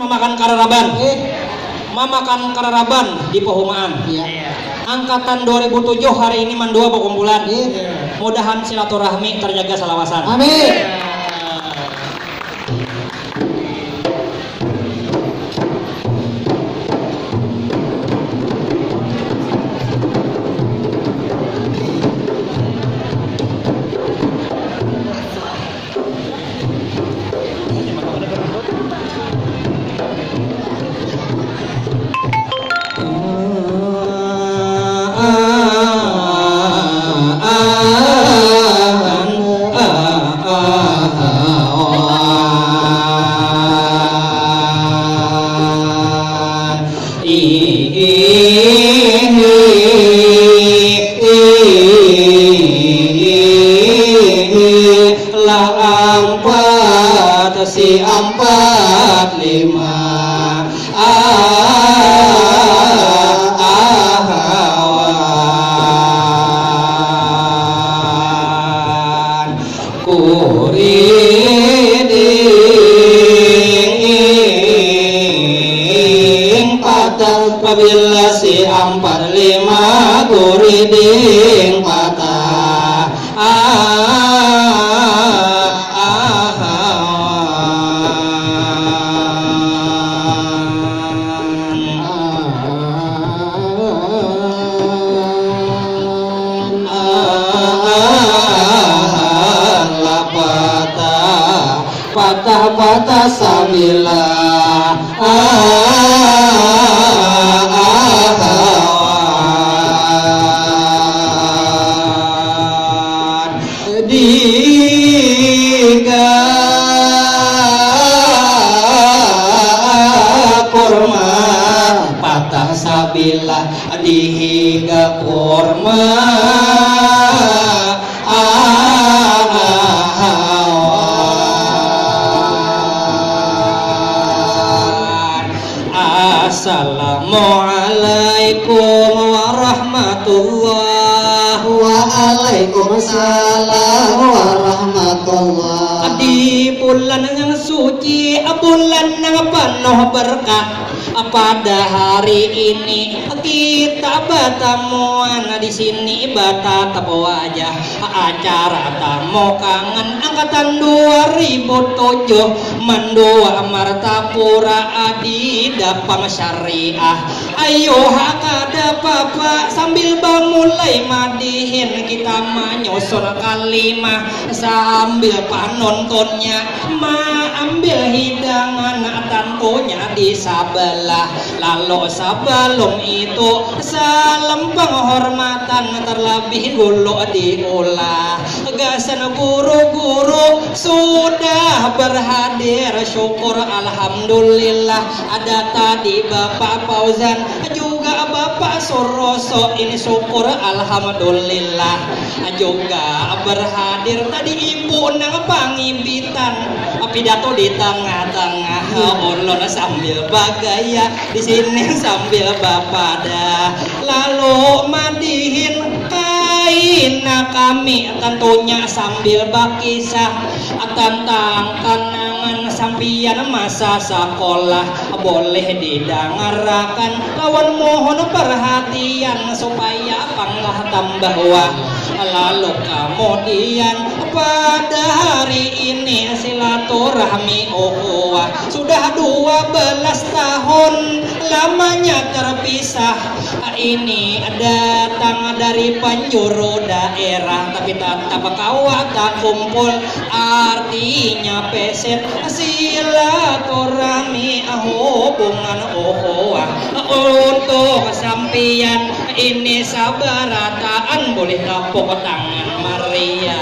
mamakan kararaban. Mamakan kararaban di Pohumaan. Angkatan 2007 hari ini mandua berkumpulan. Mudahan silaturahmi terjaga salawasan. Amin. Apabila si 45 kuriding patah patah samila diga kurma patah sabila dihiga kurma Assalamualaikum warahmatullah. Waalaikumsalam warahmatullah. Di bulan yang suci, bulan yang penuh berkah, pada hari ini kita bertemuan di sini batatap wajah acara tamu kangen angkatan 2007 mendua martapura adi dapam syariah. Ayo hakada papa sambil bamulai madihin kita menyusun kalimah sambil panontonnya ambil hidangan tentunya di sebelah. Lalu sebelum itu salam penghormatan terlebih dulu diulah. Gasan guru-guru sudah berhadir, syukur alhamdulillah. Ada tadi Bapak Fauzan juga Bapak Suroso, ini syukur alhamdulillah. Juga berhadir tadi Ibu Nang Pangibitan, pidato di tengah-tengah. Ulun sambil bagaya di sini sambil bapada. Lalu madihin kaina kami tentunya sambil bakisah tentang kenangan sampian masa sekolah. Boleh didengarkan lawan mohon perhatian supaya panggah tambah wah. Lalu kemudian pada hari ini silaturahmi ukhuwah sudah 12 tahun lamanya terpisah. Ini datang dari penjuru daerah tapi tetap kawat kumpul, artinya peset silaturahmi hubungan ukhuwah. Untuk sampian ini sabarataan boleh tepuk tangan Maria.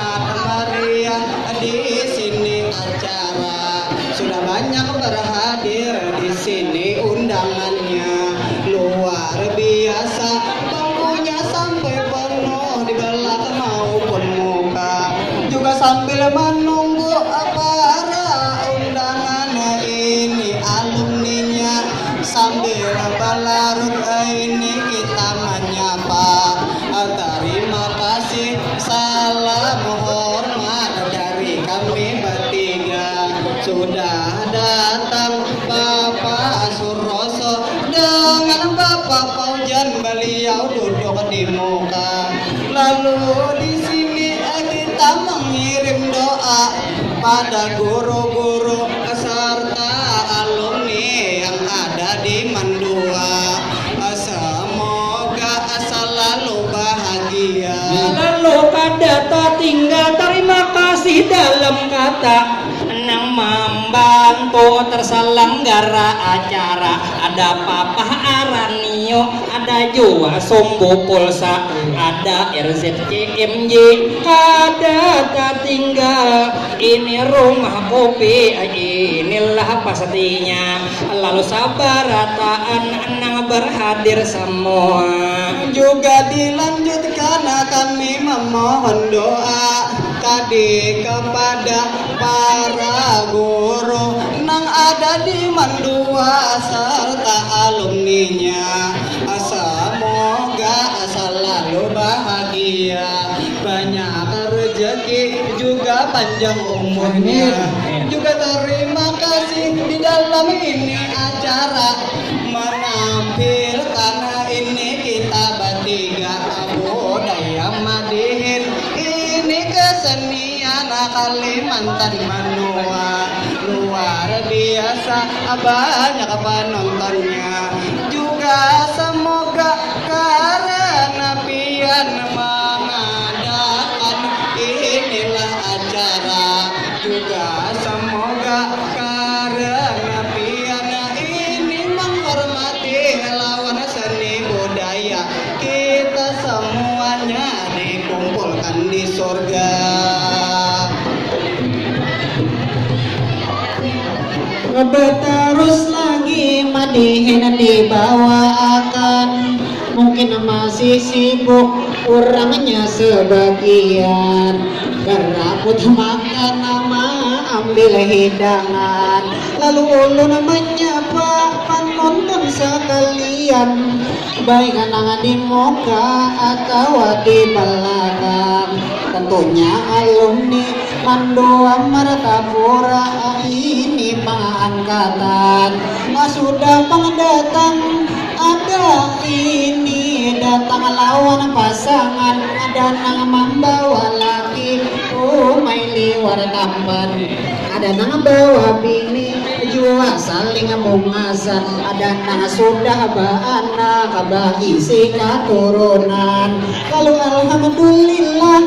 di sini acara sudah banyak berhadir. dan beliau duduk di muka. Lalu di sini kita mengirim doa pada guru-guru serta alumni yang ada di Mandua. Semoga selalu bahagia. Lalu kada tinggal terima kasih dalam kata nang membantu terselenggara acara. Ada Papa Aranio, ada Jua Sombo Pulsa, ada RZCMJ. Kada tinggal ini rumah kopi, inilah pastinya. Lalu sabarataan nang berhadir semua. Juga dilanjutkan kami memohon doa tadi kepada para guru nang ada di Mandua serta alumninya. Semoga selalu bahagia, banyak rezeki juga panjang umurnya. Juga terima kasih di dalam ini acara menampilkan ini kita bertiga budaya Madihin. Ini kesenian Kalimantan Manua luar biasa, banyak penontonnya. Juga semoga karena pian mengadakan inilah acara. Juga semoga karena pian ini menghormati lawan seni budaya, kita semuanya dikumpulkan di surga. Terus lagi Madihin dibawakan, mungkin masih sibuk orangnya sebagian. Gerabut makan nama ambil hidangan, lalu ulun menyapa penonton sekalian, baik anak di muka atau di belakang. Tentunya alumni Mandua Martapura ini pengangkatan. Sudah pendatang ada ini datang lawan pasangan, ada nang membawa laki umai liwar tampan, ada nang bawa bini jua saling mengasan, ada nang sudah baanak isi keturunan. Lalu alhamdulillah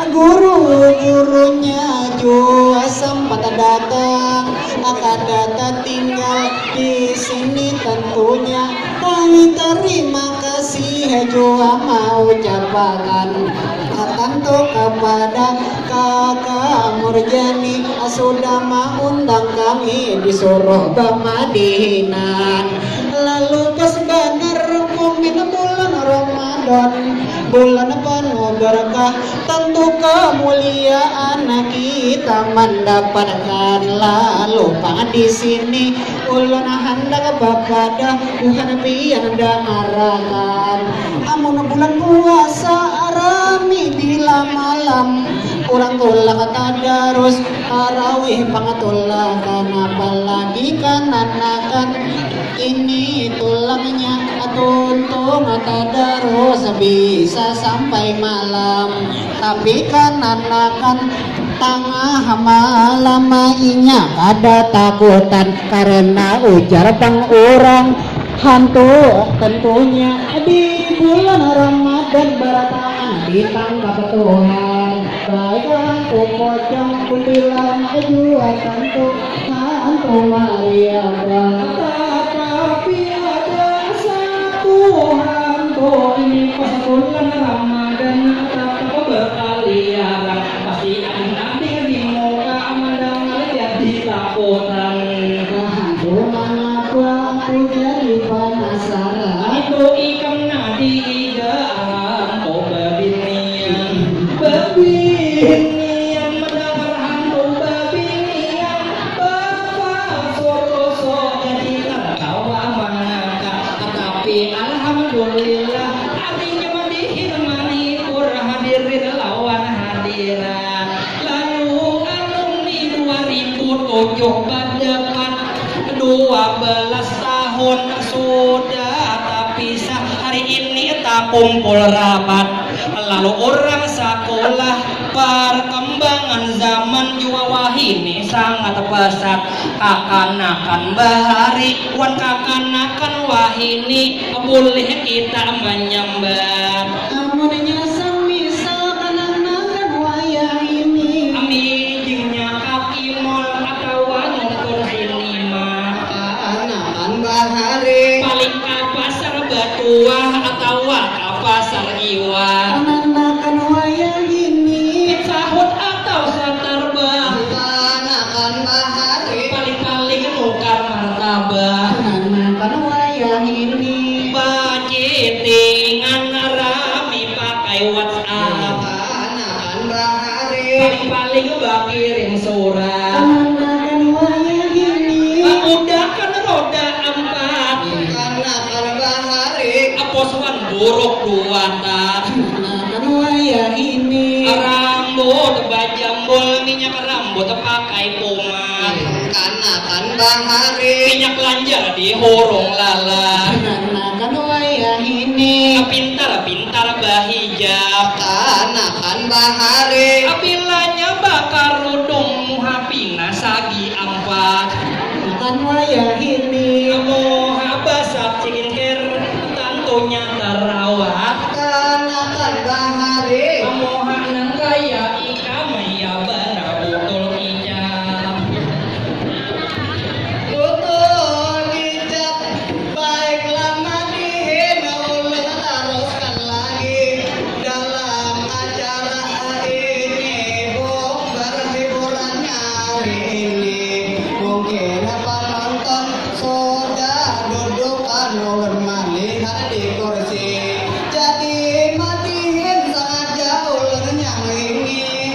guru-gurunya jua sempat datang, akan datang tinggal di sini tentunya. Kami terima kasih jua mau ucapkan tentu kepada Kakak Murjani sudah mengundang kami disuruh Madihinan. Lalu pas benar mungkin bulan Ramadan, bulan penuh berkah, tentu kemuliaan kita mendapatkan. Lalu di sini ulun hendak kepada Tuhan pian dangarakan. Amun bulan puasa rami bila malam, orang tulak tadarus tarawih pangatulakan, apalagi kananakan ini tulangnya tuntung tadarus bisa sampai malam. Tapi kananakan tengah malam inya kada takutan karena ujar bang orang hantu. Tentunya di bulan Ramadan beratangan ditangkap Tuhan, baik hantu pocong kuntilan jua tentu hantu Maria. Tapi ada satu hantu ini pas bulan Ramadan tetap berkeliaran, pasti ada nanti di muka amandangan jadi takutan. Hantu mengapa aku jadi penasaran? Itu ikan nadi igaan oh babinian mendengar hantu babinian bapak solo jadi tertawa manaka. Tapi alhamdulillah artinya Madihin kita kumpul rapat, lalu orang sekolah perkembangan zaman jua wahini sangat pesat. Kakanakan bahari wan kakanakan wahini boleh kita menyembah. Amun nyasam misal kananakan wayah ini. Ami jingnya kaki mall atau nonton sinema. Kakanakan bahari Paling ke pasar Batuah atau ke pasar Iwa. Kananakan wayah ini. Sahut atau Starbucks. Kakanakan bahari Paling-paling nukar martabak. Kananakan wayah ini. Bacitingan rami pakai WhatsApp. Kakanakan bahari Paling-paling bakirim surat. Kananakan wayah ini. Udakan roda 4. Kakanakan bahari Aposwan buruk 2 tak. Kananakan wayah ini. Rambut bajambol minyak rambut pakai pomat. Kakanakan bahari Minyak lanjar di hurung lala. Kananakan wayah ini. Pintar-pintar bahijab. Kakanakan bahari Apilanya bakar rudung muhapina sagi 4. Kananakan wayah ini. Moha basap skincare tentunya terawat. Kakanakan bahari Moha nang kaya ika maya benar betul ijab. Betul hijab baiklah madihin ulun teruskan lagi dalam acara ini berhiburannya hari ini mungkin penonton sudah duduk ulun melihat di kursi jadi madihin sengaja ulun yang ini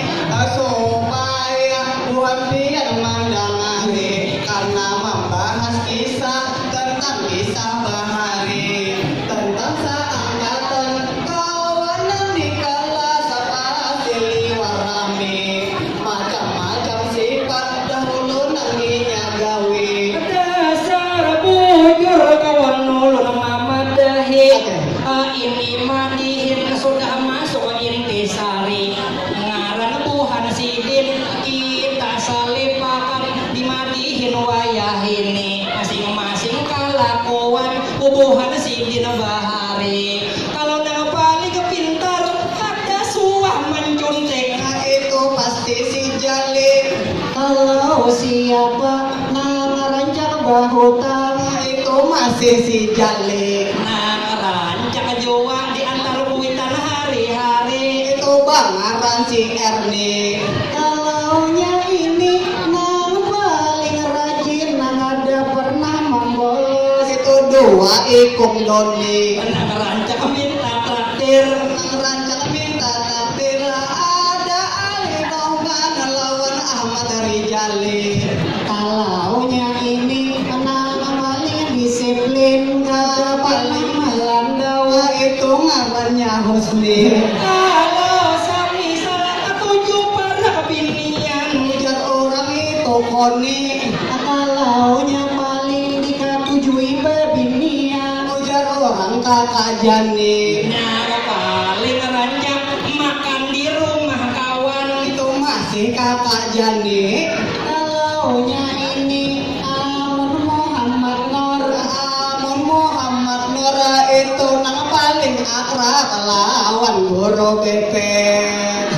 supaya bukan biar mandangani karena membahas kisah tentang kisah bahari tentang seangkatan kawanan di kala sepasi liwar rame macam-macam sifat dahulu nanginya gawe Dasar bujur kawan nulun mamadahi. Ini madihin sudah masuk intisari. Ngaran Tuhan sidin kita salipakan dimadihin wayah ini. Masing-masing kalakuan ubuhan sidin bahari. Kalau nang paling pintar ada suah menjunting. nah itu pasti si Jali Kalau siapa nama rancak bahutan. nah itu masih si Jali Nang rancak juang di antar kuitan hari-hari. itu bangaran si Erni Kalaunya ini nang paling rajin nang ada pernah membolos. itu dua ikung Doni Nang rancak minta traktir. rancak minta takdir ada Ali Bauman lawan Ahmad Rijali Kalaunya ini nang paling disiplin kada paling melandau. nah itu ngarannya Husni Kalau sami salah ketujuh para kebinian. ujar orang itu Koni Kalaunya paling dikatujui bebinian. ujar orang kakak Jani Nang paling rancak makan di rumah kawan. itu masih kakak Jani Kalaunya ini Amun Muhammad Nur. Amun Muhammad Nur itu nang paling akrab lawan guru Pepet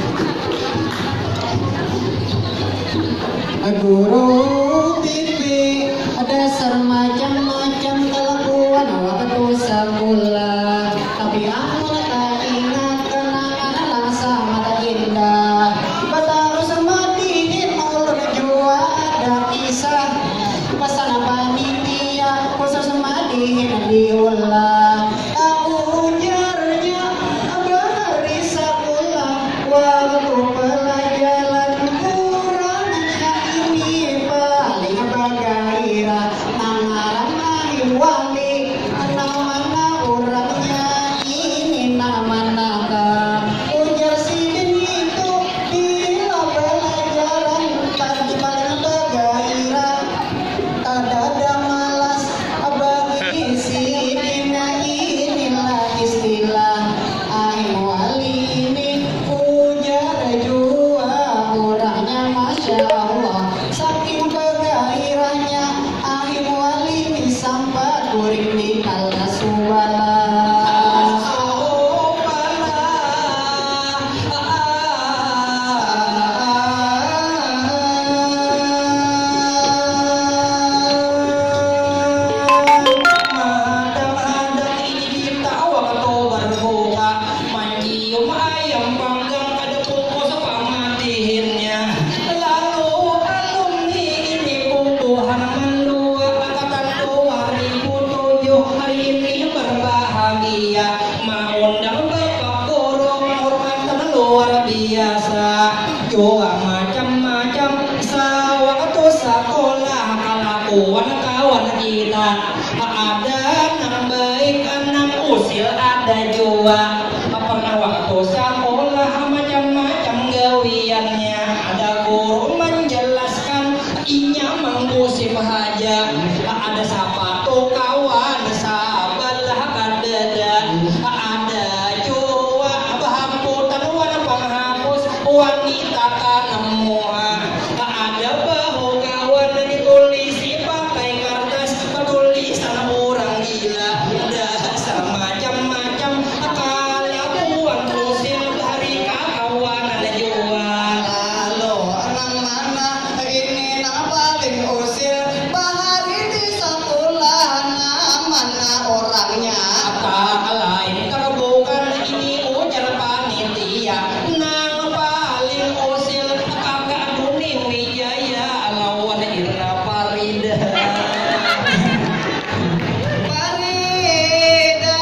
Guru bibi dasar macam-macam kelakuan waktu sebulan. Tapi aku tak ingat kenangan langsung mata indah. Batarus madihin ulun jua ada kisah. Pesan panitia khusus madihin diulang. Aku ujarnya bahari sekolah waktu pelajaran kurangnya ini Pak. kelakuan kawan kita. Ada nang baik nang usil ada jua. Pernah waktu sekolah macam-macam gawiannya. Ada guru menjelaskan inya menggusip haja. Ada sepatu kawan sabalah kadeda. Ada jua bahamputan wana penghapus wanita kanemuha. Ada bahu kawan ditulisi pakai kertas tulisan orang gila. Ada semacam-macam kelakuan usil dari kawan ada jua. Lalu nang mana ini nang paling usil bahari di sekolah mana orangnya. Apa lain kalau bukan ini ujar panitia. Nang paling usil kakak Kuning Wijaya lawan Irna Farida. Farida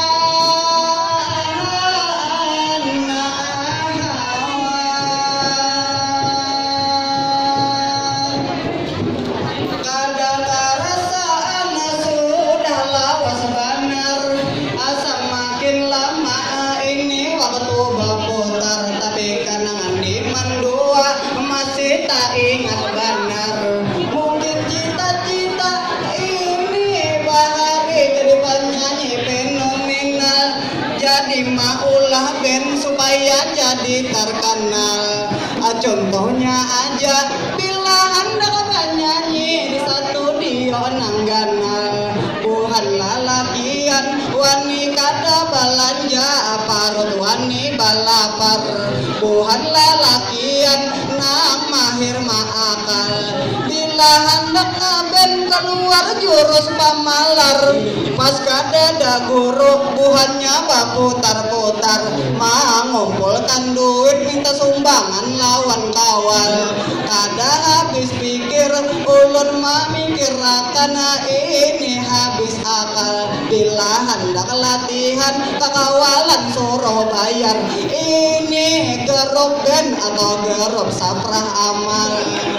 kadang perasaan sudah lawas benar, asal makin lama ini waktu berputar, tapi kenangan di mendua masih tak ingat benar. Mungkin cita-cita ini bahari jadi penyanyi fenomenal, jadi maulah band supaya jadi terkenal. Contohnya aja bila hendak bernyanyi di studio nangganal, bukan lalakian wani kada belanja parut wani balapar, bukan lalakian nang mahir maakal. Bila hendak ngaben keluar jurus pamalar, pas kadada guru buhannya baputar-putar, mengumpulkan duit minta sumbangan lawan kawal. Kada habis pikir ulun memikirakan ini habis akal. Bila hendak latihan kekawalan suruh bayar, ini gerup band atau gerup saprah amal.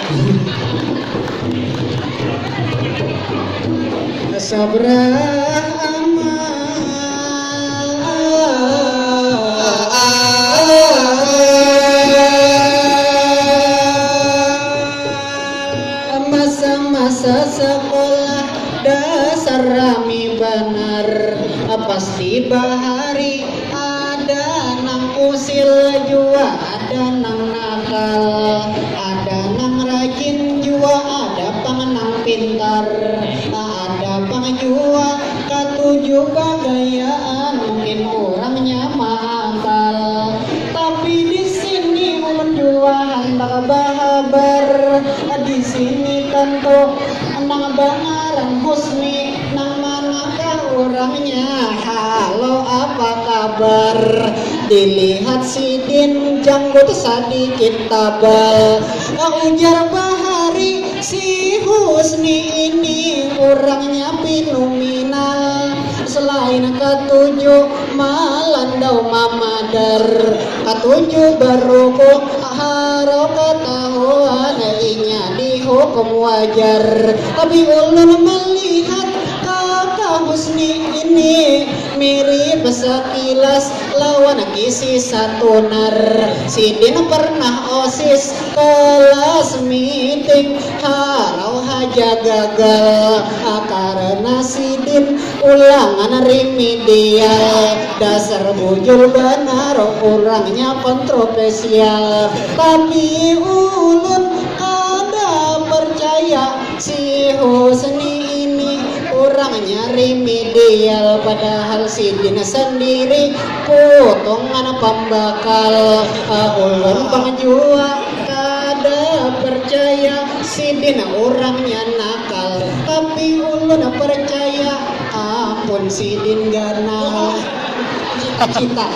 Sabrah masa-masa sekolah dasar rami benar, pasti bahari ada nang usil jua, ada nang nakal, ada nang rajin jua, ada pengenang pintar, ada pengjua ketujuh bagayaan, mungkin orangnya mahal. Tapi di sini ulun jua hendak bahabar, di sini tentu nang bangaran Husni, nang manakah orangnya? Halo apa kabar? Dilihat Sidin janggut sedikit tabal, ujar bahari si Husni ini orangnya fenomenal. Selain ketujuh malandau mamadar, ketujuh baruku haro ketahuan inya dihukum wajar. Tapi ulun melihat kakak Husni ini mirip sekilas lawan kisi satunar. Sidin pernah OSIS kelas meeting harau haja gagal, karena Sidin ulangan remedial. Dasar bujul benar orangnya kontroversial. Tapi ulun kada percaya si Husni ini orangnya remedial, padahal Sidin sendiri potongan pembakal. Ulun pengjua kada percaya Sidin orangnya nakal, tapi ulun percaya ampun Sidin ganal. Cita-cita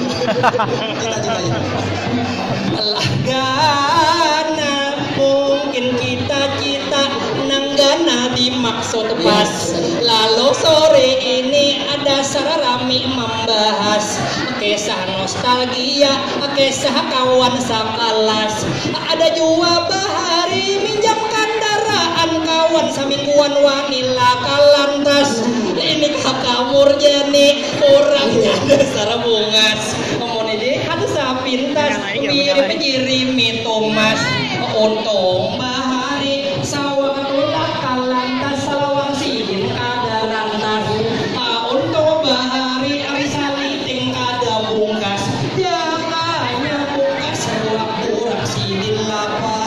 Allah gana, mungkin cita-cita nanggana dimaksud pas. Lalu sore ini ada sararami membahas kisah nostalgia, kisah kawan sekelas. Ada jua bahari minjamkan darah cintaan kawan samingguan wanila kalantas ini kakak murjani orangnya dasar bungas ngomongnya deh ada sapintas mirip jirimi Thomas untung bahari sawah tulak kalantas salawang sidin kada rantas untung bahari arisaliting kada bungkas jakanya bungkas ruak turak sidin lapa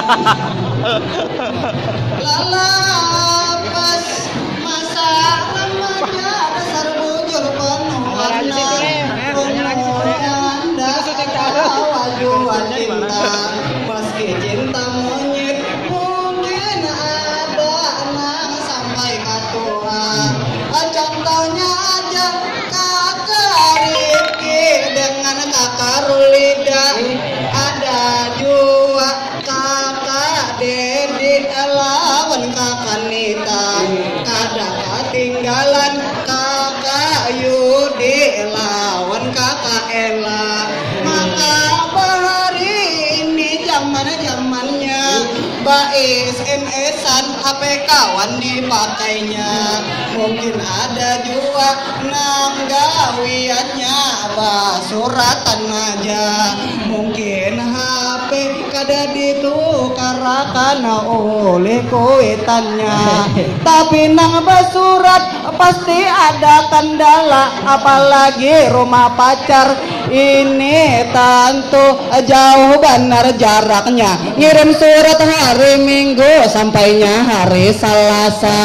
lalapas masa lamanya dasar bujur penuh warna kemudian dasar wajuan cinta meski cinta monyet mungkin ada nang sampai katua contohnya aja kakak Rifki dengan kakak Rulida ada juga kakak Dedi lawan kakak Nita kada ketinggalan kakak Yudi lawan kakak Ella maka bahari ini zamannya Bais MS-an HP kawan dipakainya mungkin ada juga nanggawiannya basuratan aja mungkin HP kada ditukarakan oleh kuitannya tapi nang basurat pasti ada kendala apalagi rumah pacar ini tentu jauh benar jaraknya ngirim surat hari Minggu sampainya hari Selasa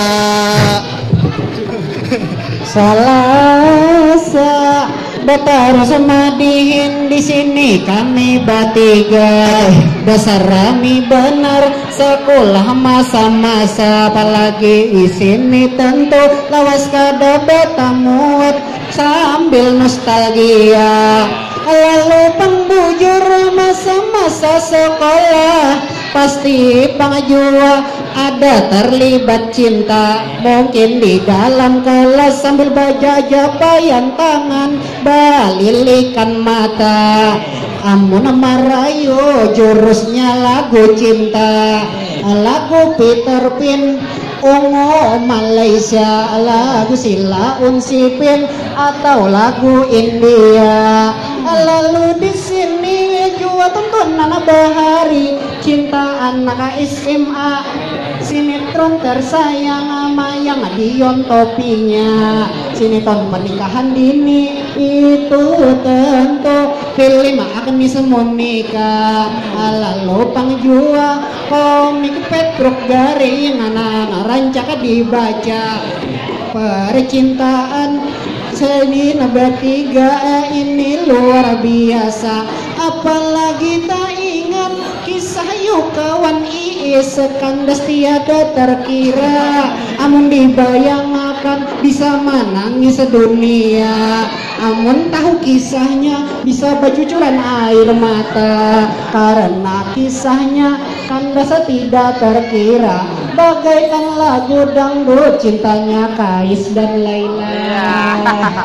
Batar semadihin di sini kami bertiga dasar rami benar sekolah masa-masa apalagi di sini tentu lawas kada beta muat sambil nostalgia lalu pembujur masa-masa sekolah pasti pangajua ada terlibat cinta mungkin di dalam kelas sambil bajajapayan tangan balilikan mata amun marayo jurusnya lagu cinta lagu Peter Pan Ungu Malaysia lagu Sila Unsipin atau lagu India lalu di sini juga tontonan bahari cinta anak SMA sinetron tersayang ama yang Dion topinya sinetron pernikahan dini itu tentu film Agnes Monica lalu pangjua komik Petruk Garing anak rancak dibaca percintaan seni bertiga ini luar biasa apalagi tak ingat kisah yuk kawan Iis kandas tiada terkira amun dibayangkan bisa menangis sedunia amun tahu kisahnya bisa bercucuran air mata karena kisahnya kandas tidak terkira bagaikan lagu dangdut cintanya Kais dan Laila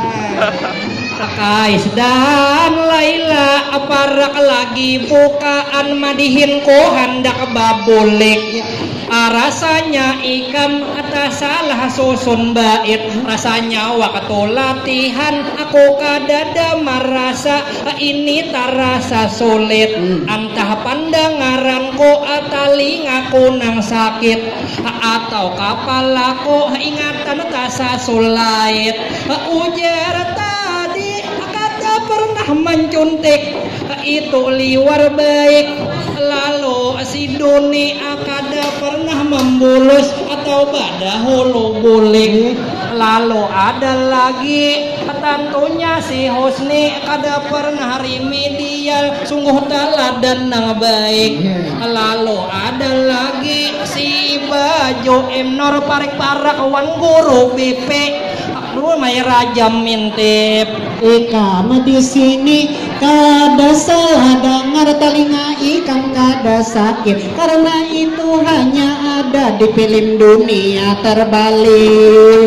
Kais dan Laila aparak lagi bukaan madihin ko hendak babulik rasanya ikan atas salah susun bait rasanya waktu latihan aku kadada merasa ini terasa sulit antah pandangaranku atalingaku nang sakit atau kapalaku ingatan tasa sulait ujar tadi kada pernah mencuntik itu liwar baik lalu si Doni akada pernah membulus atau pada hulu bulik lalu ada lagi tentunya si Husni kada pernah remedial sungguh teladan nang baik lalu ada lagi si Bajo Emnor parik parak wan guru BP aduh may rajam mintip kamu di sini kada salah dengar telinga ikan kada sakit karena itu hanya ada di film dunia terbalik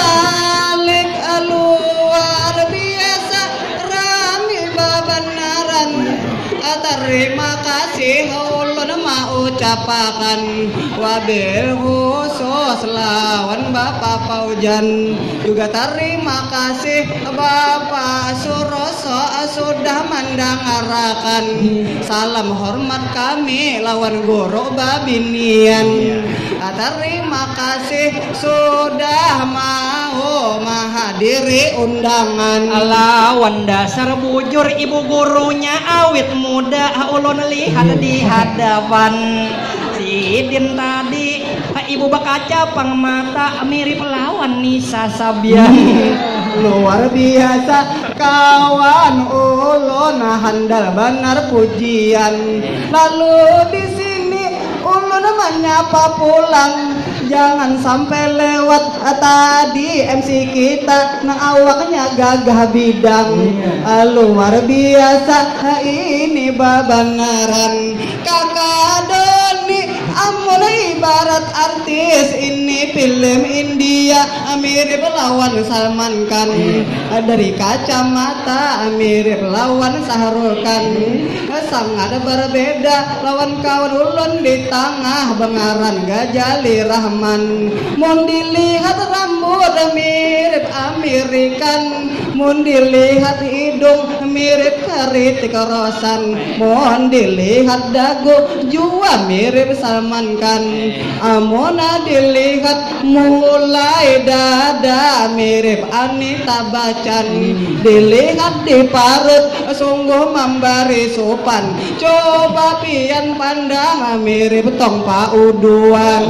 luar biasa rami babenar Paujan. Terima kasih ulun mengucapkan wabil khusus lawan Bapak Paujan. Juga terima kasih Bapak Suroso sudah mendengarkan salam hormat kami lawan Guru Babinian. Terima kasih sudah mau menghadiri undangan. Lawan dasar bujur ibu gurunya awit muda ulun lihat di hadapan. Sidin tadi ibu bakaca pang mata mirip lawan Nisa Sabian. Luar biasa kawan ulun handal benar pujian. Lalu di sini ulun menyapa pulang, jangan sampai lewat tadi MC kita nang awaknya gagah bidang. Luar biasa ini babangaran Kakak Doni amun ibarat artis ini film India mirip lawan Salman Khan. Dari kacamata mirip lawan Sahrul Khan. Sangat berbeda lawan kawan ulun di tengah bengaran Gajali Rahman. Mun dilihat rambut mirip Amerikan, mun dilihat hidung mirip Kritik Roshan, mun dilihat dagu jua mirip Salman Khan. Amun dilihat mulai dada mirip Anita Bachchan, dilihat di parut sungguh memberi sopan. Coba pian pandang mirip Tong Pauduan.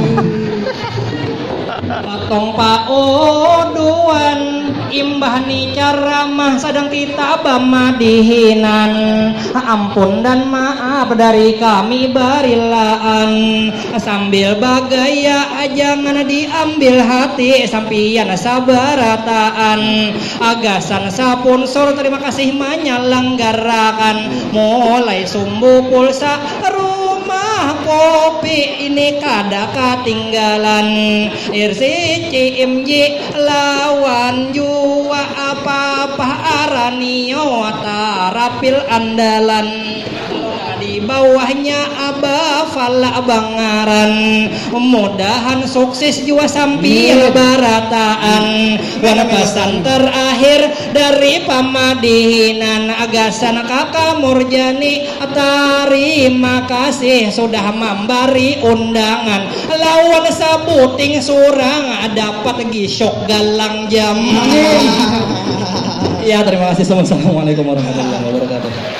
Tong Pauduan imbah ni caramah sedang kita bamadihinan. Ampun dan maaf dari kami barilaan. Sambil bagaya jangan diambil hati sampian sabarataan. Agasan saponsor terima kasih menyelenggarakan. Mulai sumbu pulsa rumah kopi ini kada ketinggalan. Irsi CMJ lawan jua apa-apa aranio tarapil andalan. Di bawahnya Abah Fala Bangaran. Mudahan sukses jua sampai barataan. Dan pesan terakhir dari pamadihinan Agasan Kakak Murjani, terima kasih sudah memberi undangan. Lawan sabuting surang dapat gisok galang jam. Ya terima kasih. Assalamualaikum warahmatullahi wabarakatuh.